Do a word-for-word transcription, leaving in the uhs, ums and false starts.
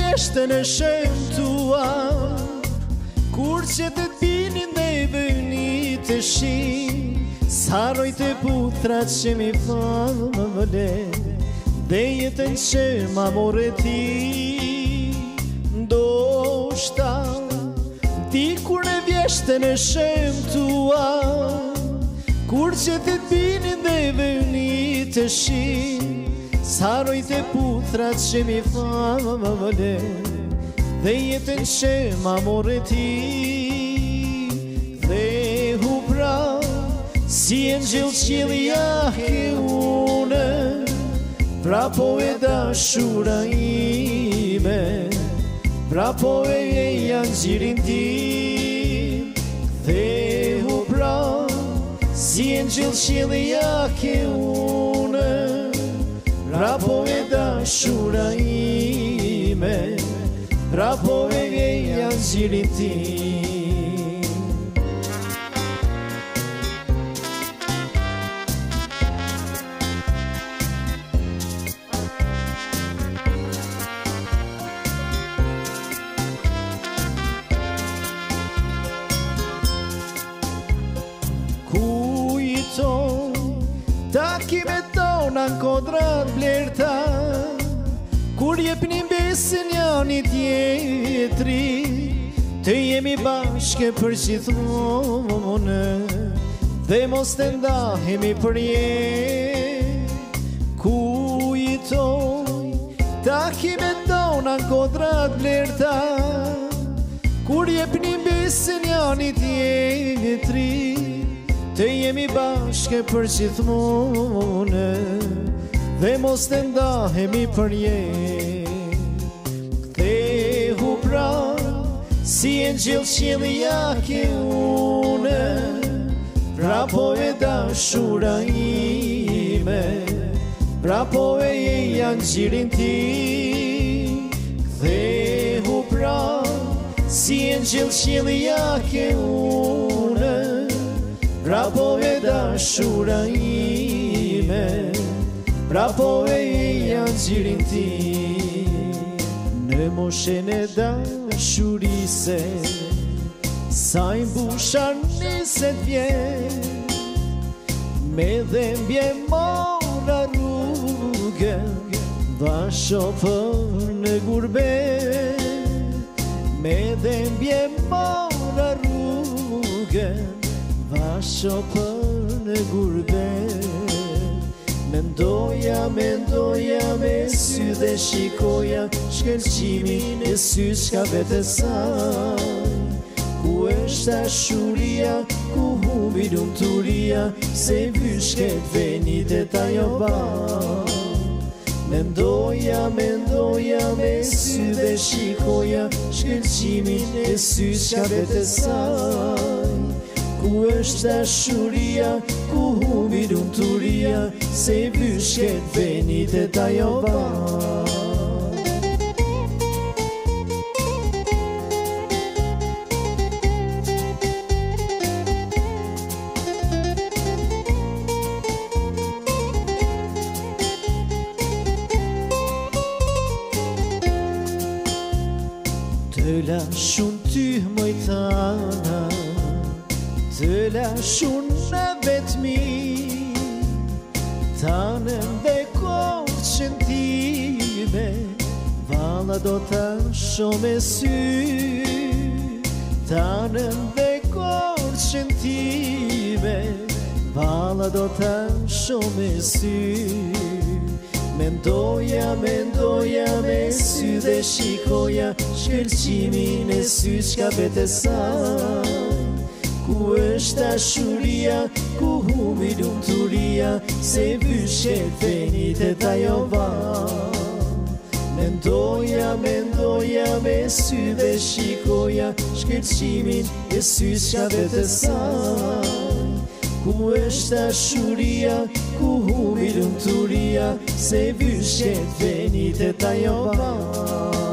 vjeshtë në shëm tua, kur që të t'binin dhe i bëni të shi, s'haroj të putra që mi fale, dhe jetën që ma more ti. Ndoshta ti kur në vjeshtë në shëm tua, kur që të t'binin dhe i bëni të shi, s'haroj të putra që mi fale, dhe jetën që ma more ti. Dhe hu pra si engjëll qiellja ke une, pra po e dashura ime, pra po e anxhirin tim. Dhe hu pra si engjëll qiellja ke une, pra po e dashura ime, pra po e anxhirin tim. Takime tona në kodrat blerta, kur jepnin besin janë i tjetri, të jemi bashke për gjithmonë, dhe mos të ndahemi për jetë. Kujtoj takime tona në kodrat blerta, kur jepnin besin janë i tjetri, të jemi bashke për gjithmonë, dhe mos të ndahemi për jetë. Kthehu pra si engjëll qiellja ke une, pra po e dashura ime, pra po e anxhirin tim. Kthehu pra si engjëll qiellja ke une, pra po e dashura ime, pra po e anxhirin tim. Në moshën e dashurise, sa i mbusha niset vjet, me dhembje mora rrugën, vasho për në gurbet, me dhembje mora rrugën, vasho për në gurbet. Mendoja, mendoja me sy dhe shikoja shkëlqimin e sy shka vete saj. Ku është dashuria, ku humbi lumturia, se vyshket venit e ta jo ba. Mendoja, mendoja me sy dhe shikoja shkëlqimin e sy shka vete saj. Ku është dashuria, ku humbi lumturia, se vyshket venit e ta jo ba. Të lashun ty mojtana, të lashun në vetmi, tanën dhe korçën time, valla do të shumë e sy. Tanën dhe korçën time, valla do të shumë e sy. Mendoja, mendoja me sy dhe shikoja shkëlqimin e sy shka vete saj. Ku është dashuria, ku humbi lumturia, se vyshket venit e ta jo ba. Mendoja, mendoja me sy dhe shikoja shkëlqimin e sy shka vete saj. Ku është dashuria, ku humbi lumturia, se vyshket venit e ta jo ba.